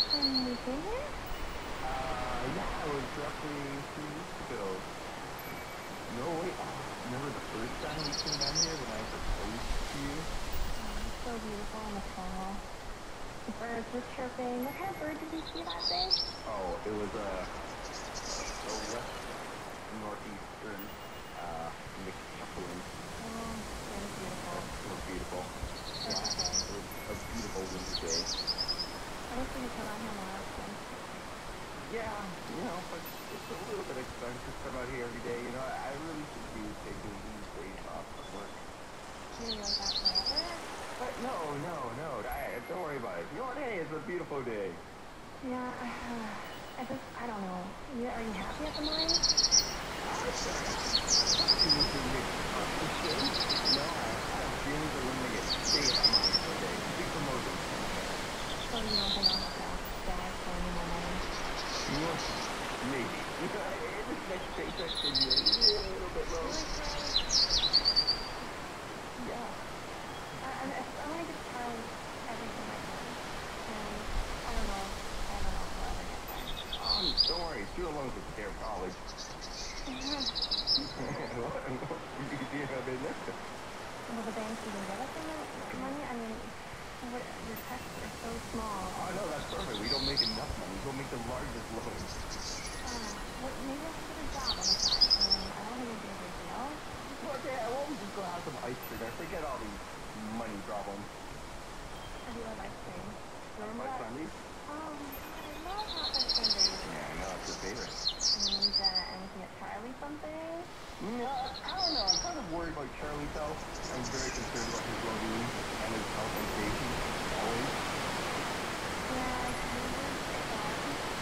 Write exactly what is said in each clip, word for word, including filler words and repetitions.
when we came here? Uh, yeah, it was roughly two weeks ago. No, wait, oh, remember the first time we came down here when I proposed to you? Oh, it's so beautiful in the fall. The birds were chirping. What kind of bird did we see that day? Oh, it was a, uh, a west northeastern, uh, mixed shuffling. Oh, very beautiful. It was beautiful. Yeah, Perfect day. it was a beautiful winter day. I wish we could come out here more often. Yeah, you know, but it's a little bit expensive to come out here every day. You know, I, I really should be taking these days off from work. Maybe like that forever? But no, no, no, I, don't worry about it. You know what? Hey, it's a beautiful day. Yeah, I, uh, I just, I don't know. You, are you happy at the mine? I said, you need to make a mistake. No, I, I have feelings that when they get stay at my mind for a day. Big promotion. So you don't think I'll have to beg for any more money? You know, maybe. This next paycheck could be a little bit low. Yeah. I, I, I want to get Charlie everything I can. And I don't know. I don't know if we'll ever get there. Um, don't worry, student loans will take care of college. What? You can see how they missed it. Will the banks even give us any money? I mean, what, your checks are so small. Oh, no, that's perfect. We don't make enough money. We'll make the largest loans. Uh, what, maybe I should get a job on the side. I mean, I don't think it'd be a big deal. Look, yeah, why don't we just go have some ice cream? Forget all these money problems. I do love ice cream. Remember My that? Sundays? Oh my god, I love hot ice sundaes. Yeah, I know, it's your favorite. And, uh, and we can get Charlie something. No, I don't know. I'm kind of worried about Charlie's health. I'm very concerned about his well-being and his health and safety. Always. Yeah, I can get that.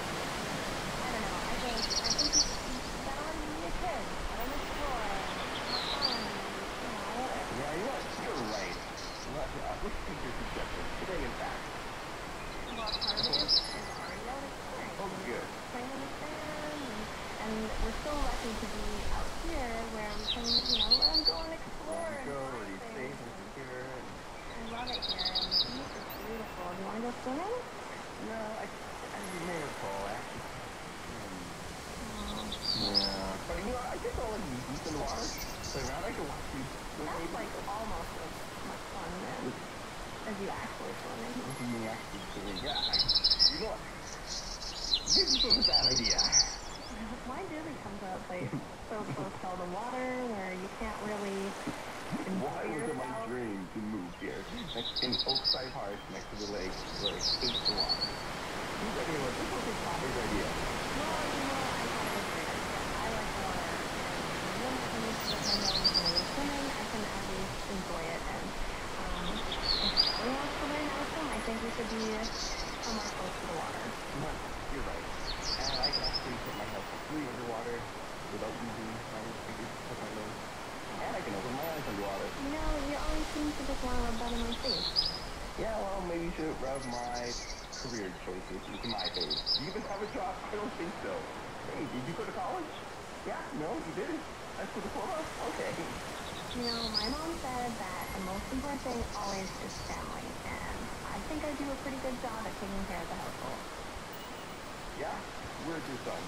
I don't know. I think, I think you, you gotta let him be a kid. Let him explore. Have fun. You know. Yeah, you know what? You're right. Let, uh, let's take your suggestion. Today, in fact. Well, part of it is, is already out exploring. Oh, good. Playing in the sand. And, and we're so lucky to be out here where we can, you know, let him go and explore. Let him and go, find he's things. safe and secure. And... I love it here. And the beach is beautiful. Do you want to go swimming? No, I, I you may recall, actually. Um, Oh. yeah. But you know, I guess I'll let you deep in the water. Play around. I can watch you swim. That's like almost as much fun as, as you actually swimming. You actually doing yeah. You know what? This is a bad idea. Why did we come to a place so close to all the water where you can't really Why enjoy was it my yourself? dream to move here? Next in Oakside Park, next to the lake, where I hate the water. You said, anyway, this was his father's idea. No, you know, I thought it was a great idea. I like the water. And when I used to when I was when I was swimming, I can at least enjoy it. And um, if Charlie wants to learn how to swim, I think we should be somewhere close to the water. No, you're right. And I can actually put my head completely underwater without using my fingers to put my nose. And I can open my eyes underwater. You know, you always seem to just want to rub that in my face. Yeah, well, maybe you should rub my career choices into my face. Do you even have a job? I don't think so. Hey, did you go to college? Yeah? No, you didn't? High school diploma? Okay. You know, my mom said that the most important thing always is family, and I think I do a pretty good job at taking care of the household. Yeah? Where's your son?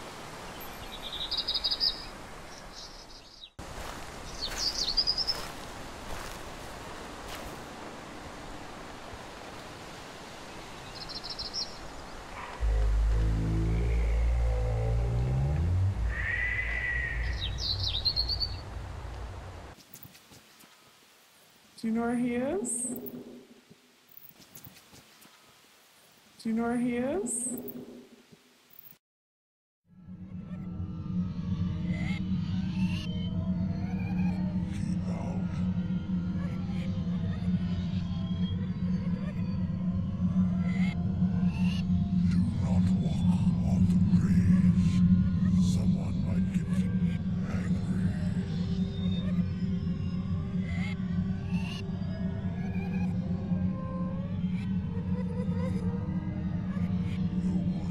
Do you know where he is? Do you know where he is? No one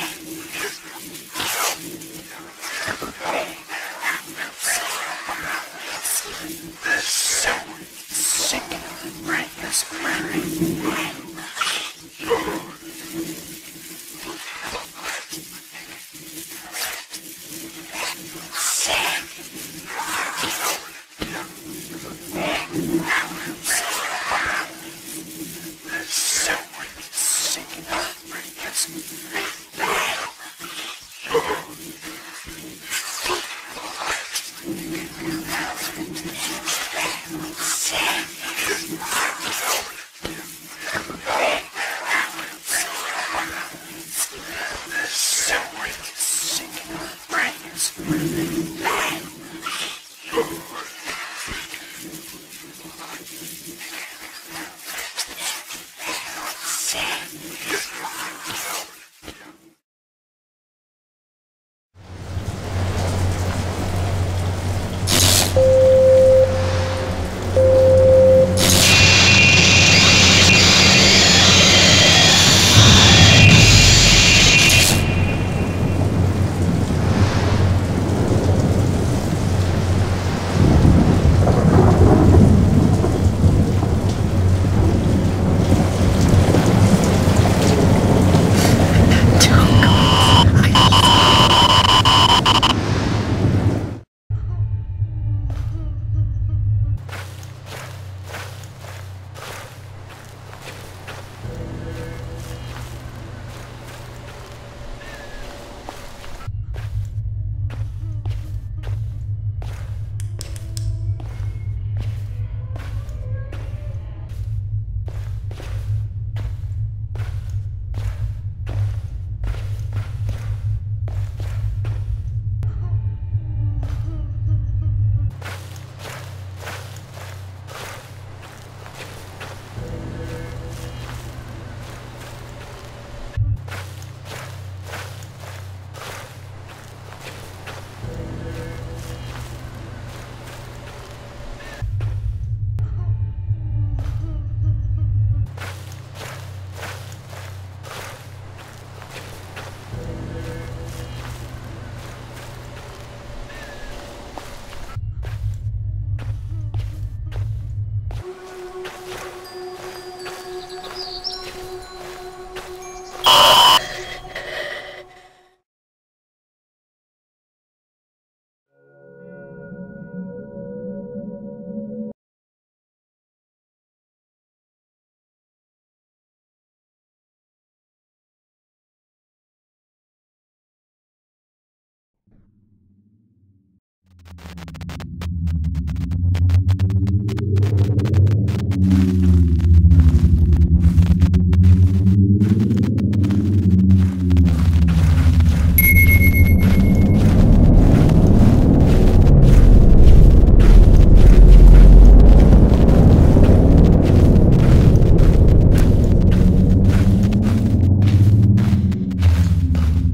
Brains.